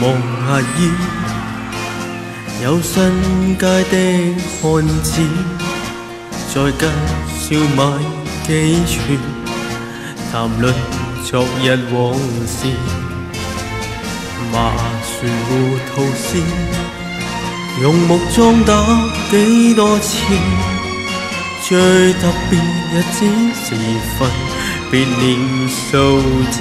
望下衣，有新街的漢子，再加燒賣幾串，談論昨日往事，麻船糊塗事，用木樁打幾多次，最特別日子時分，別念數字。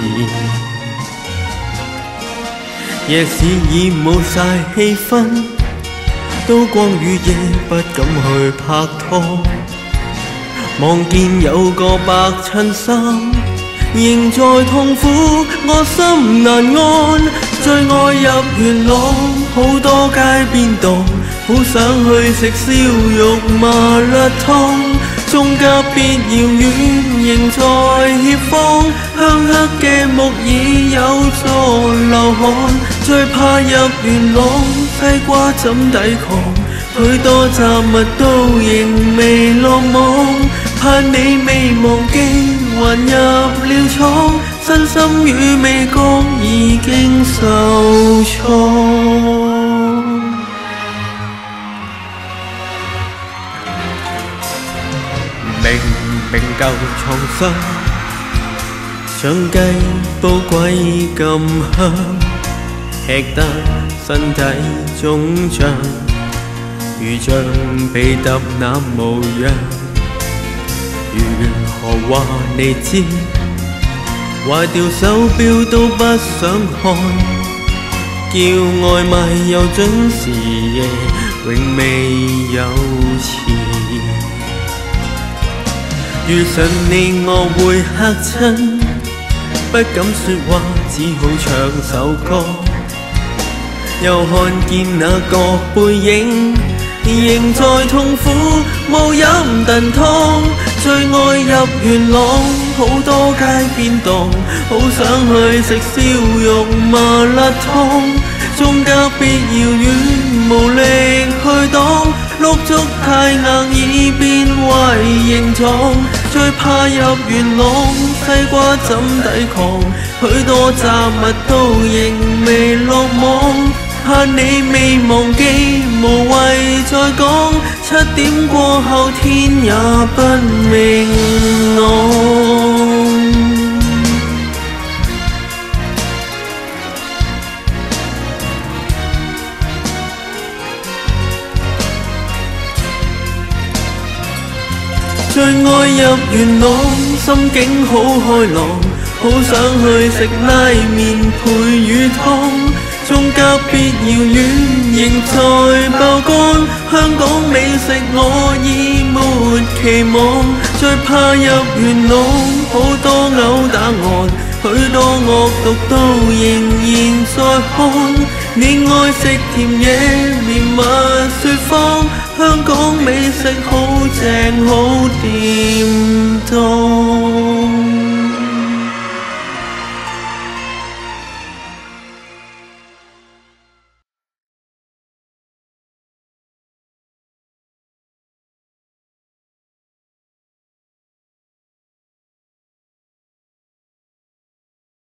夜市已冇晒氣氛，都光與夜不敢去拍拖。望見有個白襯衫，仍在痛苦，我心難安。最愛入元朗，好多街邊檔，好想去食燒肉麻辣燙。中甲別遙遠，仍在協方，香黑嘅木椅有助流汗。最怕入元朗，西瓜怎抵抗？許多雜物都仍未落網，怕你未忘記，還入了廠，身心與味覺已經受創。明明舊床紗，像雞煲鬼咁香，吃得身體腫脹，如像被揼那模樣。如何話你知？壞掉手錶都不想看，叫外賣又準時夜，永未有遲。遇上你我會嚇親，不敢說話，只好唱首歌。又看見那個背影，仍在痛苦，冇飲燉湯。最愛入元朗，好多街邊檔，好想去食燒肉麻辣燙。中甲別遙遠，無力去擋，碌竹太硬已變為形狀。最怕入元朗，西瓜怎抵抗？許多雜物都仍未落網，怕你未忘記，無謂再講。7點過後天也不明朗。最愛入元朗，心境好開朗，好想去食拉麵配魚湯。中甲別遙遠，仍在爆肝，香港美食我已沒期望。最怕入元朗，好多毆打案，許多惡毒都仍然在看。你愛食甜嘢，綿密説謊，香港美食好正好掂當。